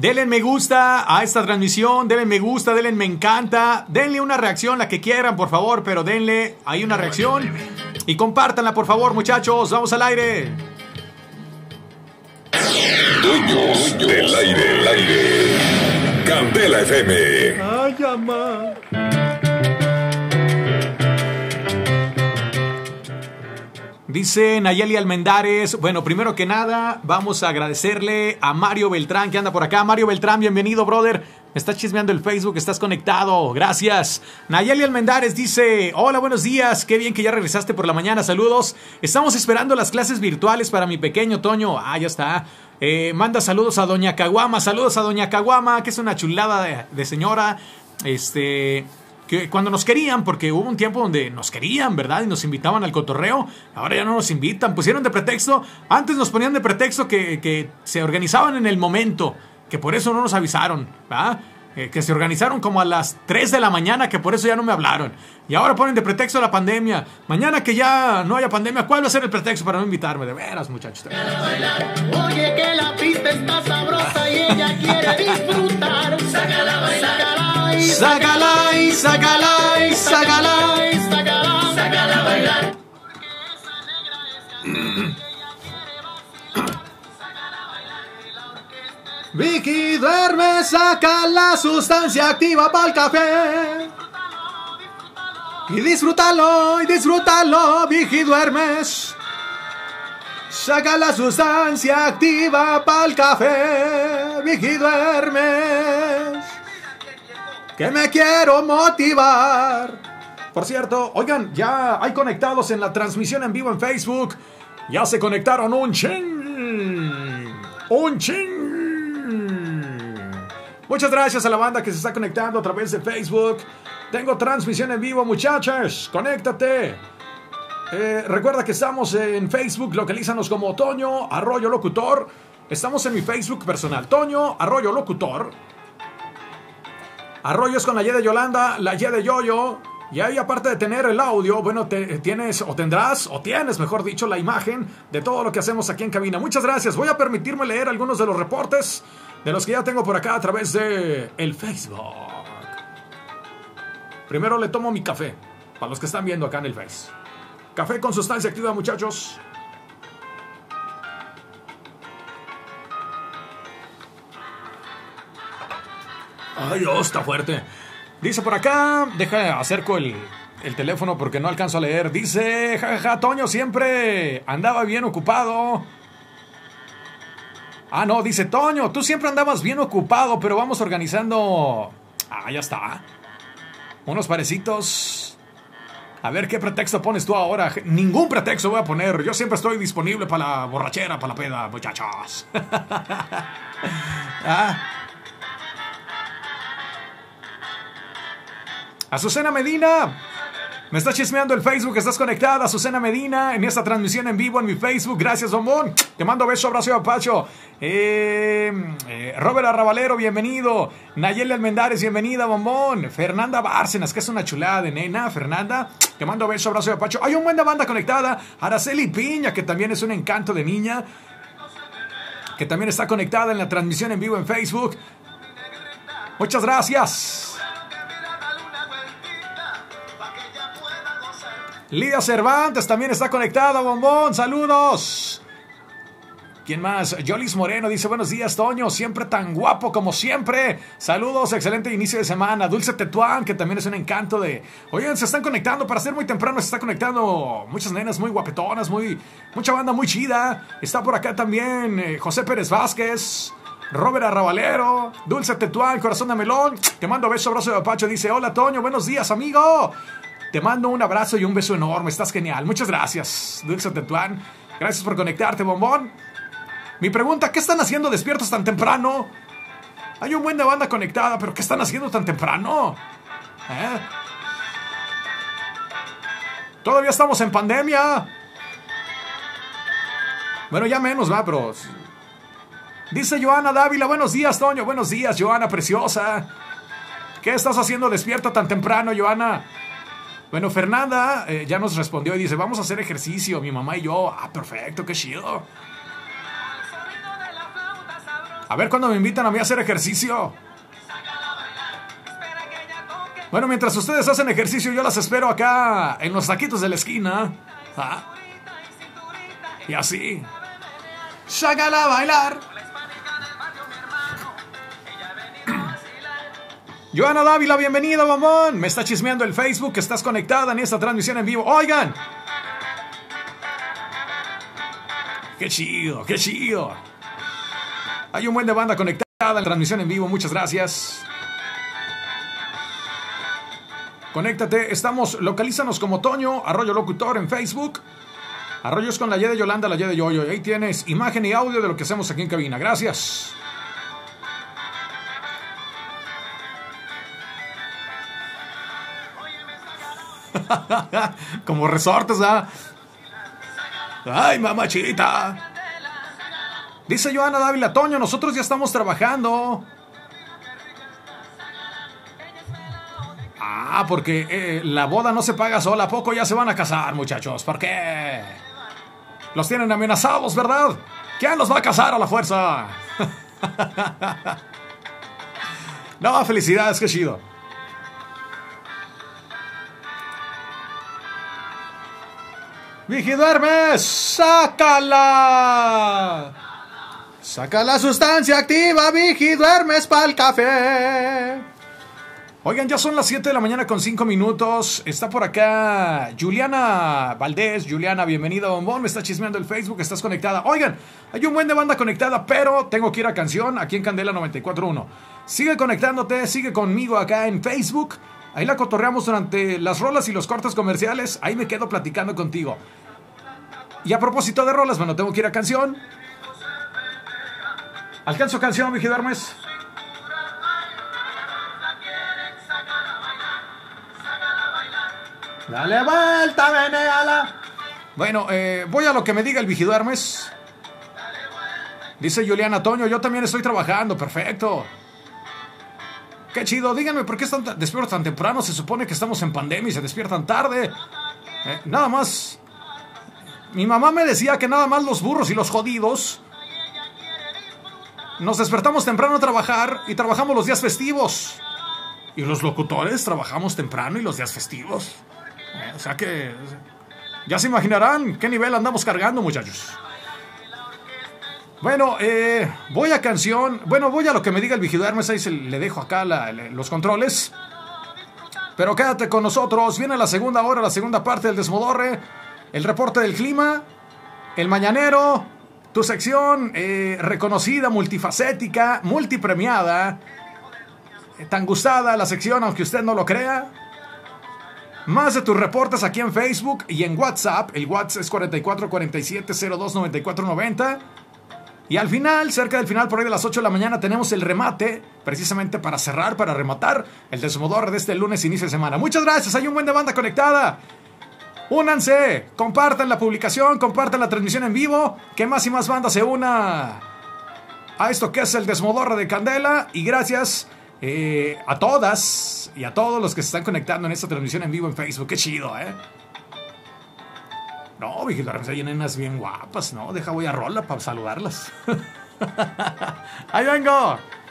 Denle me gusta a esta transmisión, denle me gusta, denle me encanta, denle una reacción, la que quieran, por favor, pero denle ahí una reacción y compártanla, por favor, muchachos. Vamos al aire. Dueños del aire. Candela FM. Ay, mamá. Dice Nayeli Almendares, bueno, primero que nada, vamos a agradecerle a Mario Beltrán que anda por acá. Mario Beltrán, bienvenido, brother. Me está chismeando el Facebook, estás conectado. Gracias. Nayeli Almendares dice, hola, buenos días. Qué bien que ya regresaste por la mañana. Saludos. Estamos esperando las clases virtuales para mi pequeño Toño. Ah, ya está. Manda saludos a Doña Caguama. Saludos a Doña Caguama, que es una chulada de señora. Que cuando nos querían, porque hubo un tiempo donde nos querían, ¿verdad? Y nos invitaban al cotorreo. Ahora ya no nos invitan. Pusieron de pretexto. Antes nos ponían de pretexto que se organizaban en el momento. Que por eso no nos avisaron, ¿verdad? Que se organizaron como a las 3 de la mañana, que por eso ya no me hablaron. Y ahora ponen de pretexto la pandemia. Mañana que ya no haya pandemia, ¿cuál va a ser el pretexto para no invitarme? De veras, muchachos. Oye, que la pista está sabrosa y ella quiere disfrutar. Sácala a bailar. Sácala y sácala y sácala y sácala a bailar. Vicky duerme, saca la sustancia activa para el café. Y disfrútalo, Vicky duermes. Saca la sustancia activa para el café. Vicky duermes. Que me quiero motivar. Por cierto, oigan, ya hay conectados en la transmisión en vivo en Facebook. Ya se conectaron un ching. Muchas gracias a la banda que se está conectando a través de Facebook. Tengo transmisión en vivo, muchachos. Conéctate. Recuerda que estamos en Facebook. Localízanos como Toño Arroyo Locutor. Estamos en mi Facebook personal, Toño Arroyo Locutor. Arroyo es con la Y de Yolanda, la Y de Yoyo. Y ahí, aparte de tener el audio, bueno, tienes, mejor dicho, la imagen de todo lo que hacemos aquí en cabina. Muchas gracias. Voy a permitirme leer algunos de los reportes de los que ya tengo por acá a través de el Facebook. Primero le tomo mi café, para los que están viendo acá en el Face. Café con sustancia activa, muchachos. Ay, Dios, está fuerte. Dice por acá, acerco el teléfono porque no alcanzo a leer. Dice, jajaja, Toño siempre andaba bien ocupado. Ah, no, dice, Toño, tú siempre andabas bien ocupado, pero vamos organizando... Ah, ya está. Unos parecitos. A ver, ¿qué pretexto pones tú ahora? Ningún pretexto voy a poner. Yo siempre estoy disponible para la borrachera, para la peda, muchachos. Azucena Medina, me está chismeando el Facebook, estás conectada, Azucena Medina, en esta transmisión en vivo en mi Facebook. Gracias, bombón. Te mando beso, abrazo y apacho. Robert Arrabalero, bienvenido. Nayeli Almendares, bienvenida, bombón. Fernanda Bárcenas, que es una chulada de nena. Fernanda, te mando beso, abrazo y apacho. Hay un buen de banda conectada. Araceli Piña, que también es un encanto de niña, que también está conectada en la transmisión en vivo en Facebook. Muchas gracias. Lidia Cervantes también está conectada, bombón. Saludos. ¿Quién más? Yolis Moreno dice, buenos días, Toño. Siempre tan guapo como siempre. Saludos, excelente inicio de semana. Dulce Tetuán, que también es un encanto de... Oigan, se están conectando para ser muy temprano. Se está conectando muchas nenas muy guapetonas, mucha banda muy chida. Está por acá también José Pérez Vázquez, Robert Arrabalero, Dulce Tetuán, Corazón de Melón. Te mando beso, abrazo de apacho. Dice, hola, Toño, buenos días, amigo. Te mando un abrazo y un beso enorme. Estás genial. Muchas gracias, Dulce Tetuán. Gracias por conectarte, bombón. Mi pregunta, ¿qué están haciendo despiertos tan temprano? Hay un buen de banda conectada, pero ¿qué están haciendo tan temprano? Todavía estamos en pandemia. Bueno, ya menos, va, pero... Dice Joana Dávila, buenos días, Toño. Buenos días, Joana, preciosa. ¿Qué estás haciendo despierta tan temprano, Joana? Bueno, Fernanda ya nos respondió y dice, vamos a hacer ejercicio, mi mamá y yo. Ah, perfecto, qué chido. A ver cuándo me invitan a mí a hacer ejercicio. Bueno, mientras ustedes hacen ejercicio, yo las espero acá en los taquitos de la esquina. ¿Ah? Y así. Sácala a bailar. Joana Dávila, bienvenida, bombón. Me está chismeando el Facebook que estás conectada en esta transmisión en vivo. Oigan. Qué chido, qué chido. Hay un buen de banda conectada en la transmisión en vivo. Muchas gracias. Conéctate. Localízanos como Toño, Arroyo Locutor en Facebook. Arroyos con la Y de Yolanda, la Y de Yoyo. Ahí tienes imagen y audio de lo que hacemos aquí en cabina. Gracias. Como resortes, ¿ah? Ay, mamachita. Dice Joana Dávila, Toño, nosotros ya estamos trabajando. Ah, porque la boda no se paga sola. ¿A poco ya se van a casar, muchachos? ¿Por qué? Los tienen amenazados, ¿verdad? ¿Quién los va a casar a la fuerza? No, felicidades, qué chido. Vigi, duermes, sácala. Saca la sustancia activa, Vigi, duermes pa'l café. Oigan, ya son las 7 de la mañana con 5 minutos. Está por acá Juliana Valdés. Juliana, bienvenida, bombón. Me está chismeando el Facebook, estás conectada. Oigan, hay un buen de banda conectada, pero tengo que ir a canción aquí en Candela 94.1. Sigue conectándote, sigue conmigo acá en Facebook. Ahí la cotorreamos durante las rolas y los cortes comerciales. Ahí me quedo platicando contigo. Y a propósito de rolas, bueno, tengo que ir a canción. ¿Alcanzo canción, Vigi, duermes? Dale vuelta, venéala. Bueno, voy a lo que me diga el Vigi, duermes. Dice Juliana, Toño, yo también estoy trabajando. Perfecto. Qué chido, díganme por qué están despiertos tan temprano. Se supone que estamos en pandemia y se despiertan tarde. Nada más. Mi mamá me decía que nada más los burros y los jodidos nos despertamos temprano a trabajar y trabajamos los días festivos. Y los locutores trabajamos temprano y los días festivos. O sea que ya se imaginarán qué nivel andamos cargando, muchachos. Bueno, voy a canción. Bueno, voy a lo que me diga el Vigi, duermes. Ahí le dejo acá los controles. Pero quédate con nosotros. Viene la segunda hora, la segunda parte del Desmodorre. El reporte del clima. El mañanero. Tu sección reconocida, multifacética, multipremiada. Tan gustada la sección, aunque usted no lo crea. Más de tus reportes aquí en Facebook y en WhatsApp. El WhatsApp es 4447029490. Y al final, cerca del final, por ahí de las 8 de la mañana, tenemos el remate, precisamente para cerrar, para rematar el Desmodorre de este lunes, inicio de semana. Muchas gracias, hay un buen de banda conectada. Únanse, compartan la publicación, compartan la transmisión en vivo, que más y más banda se una a esto que es el Desmodorre de Candela. Y gracias a todas y a todos los que se están conectando en esta transmisión en vivo en Facebook. Qué chido, No, Vigi, hay nenas bien guapas, ¿no? Voy a rola para saludarlas. ¡Ahí vengo!